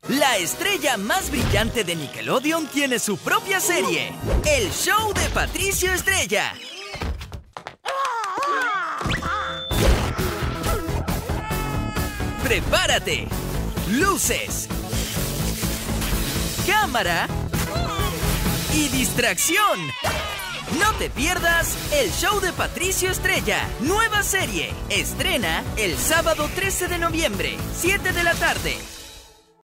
La estrella más brillante de Nickelodeon tiene su propia serie, El Show de Patricio Estrella. ¡Prepárate! ¡Luces! ¡Cámara! ¡Y distracción! No te pierdas El Show de Patricio Estrella. Nueva serie. Estrena el sábado 13 de noviembre, 7 de la tarde.